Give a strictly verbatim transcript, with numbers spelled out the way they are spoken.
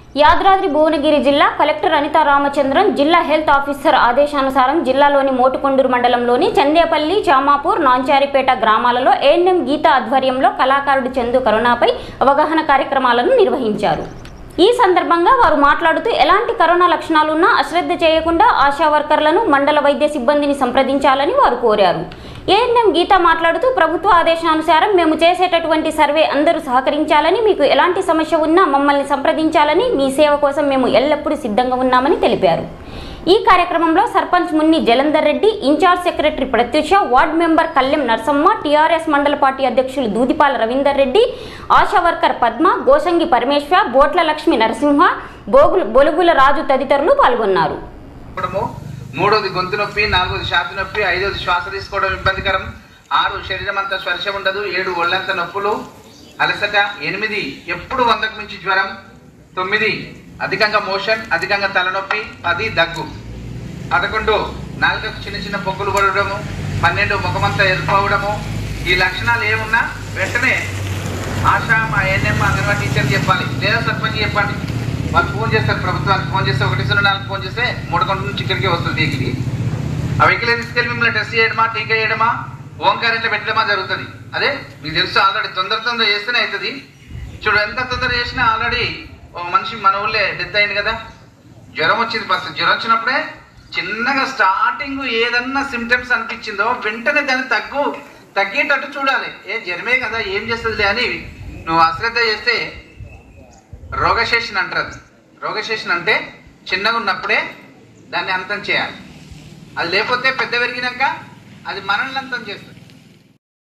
యాదాద్రి భువనగిరి జిల్లా కలెక్టర్ అనితా రామచంద్రన్ జిల్లా health officer ఆదేశానుసారం జిల్లాలోని మోటుకొండూరు మండలంలోని చందేపల్లి, చామాపూర్, నాంచారిపేట గ్రామాలలో ఏఎన్ఎం గీత ఆధ్వర్యంలో కళాకారుడు చందు కరోనాపై అవగాహన కార్యక్రమాలను నిర్వహించారు. ఈ సందర్భంగా వారు మాట్లాడుతూ ఎలాంటి కరోనా లక్షణాలున్నా అశ్రద్ధ చేయకుండా ఆశా వర్కర్లను, మండల వైద్య సిబ్బందిని సంప్రదించాలని వారు కోరారు. ఏఎన్ఎం గీత మాట్లాడుతూ ప్రభుత్వ ఆదేశానుసారం మేము చేసేటటువంటి సర్వే అందరూ సహకరించాలని, మీకు ఎలాంటి సమస్య ఉన్నా మమ్మల్ని సంప్రదించాలని, మీ సేవ కోసం మేము ఎల్లప్పుడూ సిద్ధంగా ఉన్నామని తెలిపారు. ఈ కార్యక్రమంలో sarpanch Munni Jalandhar Reddy, in-charge secretary Pratyusha, ward member Kallem Narsamma, TRS mandal party అధ్యక్షులు దూదిపాల రవీందర్ రెడ్డి, ఆశా వర్కర్ పద్మ, గోసంగి పరమేశ్వర్, బోట్ల లక్ష్మి నరసింహ, బోగుల బొలుగుల రాజు తదితరులు పాల్గొన్నారు. మూడోది గొంతు నొప్పి, నాలుగోది ఛాతీ నొప్పి, ఐదోది శ్వాస తీసుకోవడం ఇబ్బందికరం, ఆరు శరీరం అంతా స్పర్శ ఉండదు, ఏడు ఒళ్ళంత నొప్పులు, అలసట, ఎనిమిది ఎప్పుడు వందకు మించి జ్వరం, తొమ్మిది అధికంగా మోషన్, అధికంగా తలనొప్పి, పది దగ్గు, పదకొండు నాలుగకు చిన్న చిన్న పొక్కులు పడడము, పన్నెండు ముఖమంతా ఎరుపు అవడము. ఈ లక్షణాలు ఏమున్నా వెంటనే ఆశా, మా ఏఎన్ఎం, అంగన్వాడీ టీచర్ చెప్పాలి, లేదా సర్పంచ్ చెప్పండి. వాళ్ళు ఫోన్ చేస్తారు, ప్రభుత్వానికి ఫోన్ చేస్తే, ఒకటి సున్నా నాలుగు ఫోన్ చేస్తే మూడుకొండ నుంచి ఇక్కడికే వస్తుంది వెహికల్. ఆ వెహికల్ తీసుకెళ్ళి మిమ్మల్ని టెస్ట్ చేయడమా, టీకా వేయడమా, ఓంకార్ ఇట్లా పెట్టడమా జరుగుతుంది. అదే మీకు తెలుసు, ఆల్రెడీ తొందర తొందర చేస్తేనే అవుతుంది. చూడు, ఎంత తొందర చేసినా ఆల్రెడీ ఓ మనిషి మన ఊళ్ళే డెత్ అయింది కదా. జ్వరం వచ్చింది, ఫస్ట్ జ్వరం వచ్చినప్పుడే చిన్నగా స్టార్టింగ్ ఏదన్నా సిమ్టమ్స్ అనిపించిందో వెంటనే దాన్ని తగ్గు తగ్గేటట్టు చూడాలి. ఏ జ్వరమే కదా, ఏం చేస్తుందిలే అని నువ్వు అశ్రద్ధ చేస్తే రోగశేషణ అంటారు. రోగశేషణ అంటే చిన్నగా ఉన్నప్పుడే దాన్ని అంతం చేయాలి. అది లేకపోతే పెద్ద పెరిగినాక అది మనల్ని అంతం చేస్తుంది.